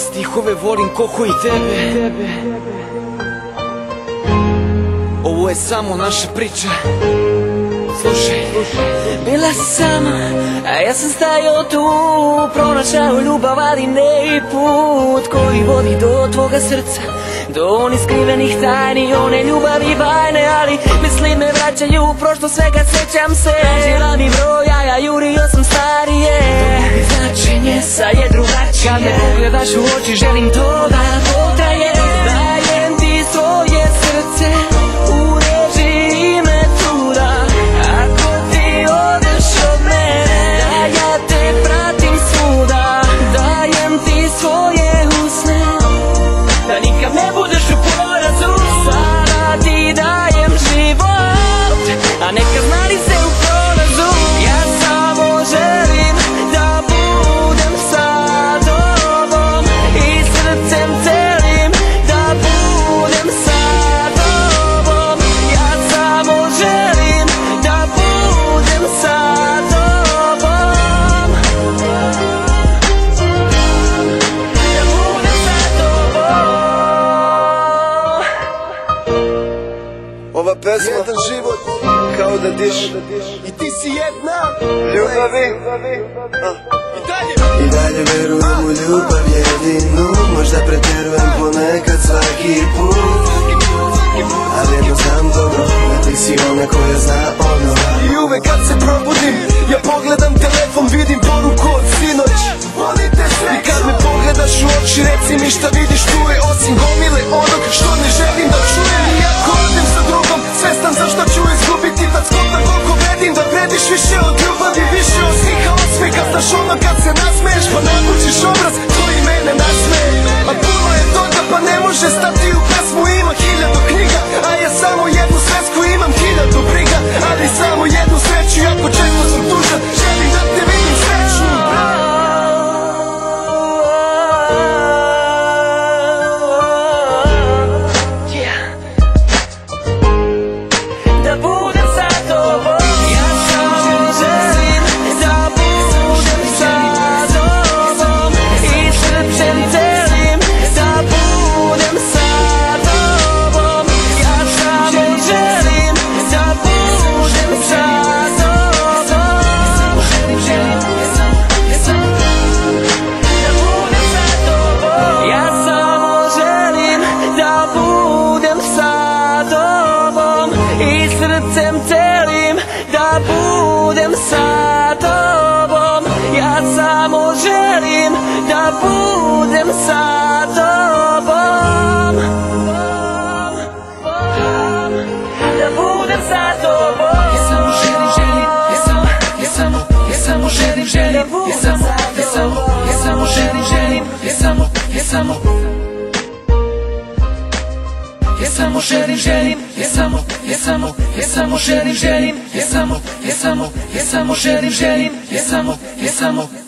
stihove volim koliko i tebe. Ovo je samo naša priča. Slušaj, bila si sama, a ja sam stajao tu, pronašao ljubav, ali ne i put koji vodi do tvoga srca, do onih skrivenih tajni, one ljubavi bajne, ali misli me vraćaju u prošlo, svega sećam se. Žila mi broja, ja jurio sam starije, značenje sad je drugačije. Kad me pogledaš u oči, želim to da potraje. Dajem ti svoje srce u režiji metoda. Ako ti odeš od mene, da ja te pratim svuda. Dajem ti svoje usne, da nikad ne budeš u porazu. Sada ti dajem život, a neka znali se u prolazu. Ja samo želim da budem sa tobom i srcem celim da budem sa tobom. Ja samo želim da budem sa tobom, da budem sa tobom. Ova pesma jedan život kao da diš i ti si jedna ljubavi. I dalje verujem u ljubav jedinu, možda pretjerujem ponekad svaki put, ali jedno znam dobro, da ti si ona koja zna ono. I uvek kad se probudim, ja pogledam telefon, vidim poruku od sinoć, volite se. I kad me pogledaš u oči, reci mi šta vidiš tu je, osim gomile onog što ne želim da čujem. I ako odem sa drugom, svestan zašto ću izgubiti, da skotam koliko vredim, da vrediš više od ljubavi, više od sniha osmeka. Znaš ono kad se nasmeješ, pa nabučiš obraz koji mene nasmeje. A puno je toga, pa ne može stati u pesmu, ima 1000 knjiga, a ja samo jednu svesku, imam 1000 briga, ali samo jednu sreću. Jako često sam tužan, želim da te vidim srećnu. Da budem sa tobom, ja samo želim da budem sa tobom i srcem celim da budem sa tobom. Ja samo želim da budem sa tobom, da budem sa tobom. Ja samo želim da budem sa tobom i srcem celim da budem sa tobom. Ja samo želim da budem sa tobom, da budem sa tobom. Ja samo želim, ja samo želim, ja samo želim, ja samo želim, ja samo želim,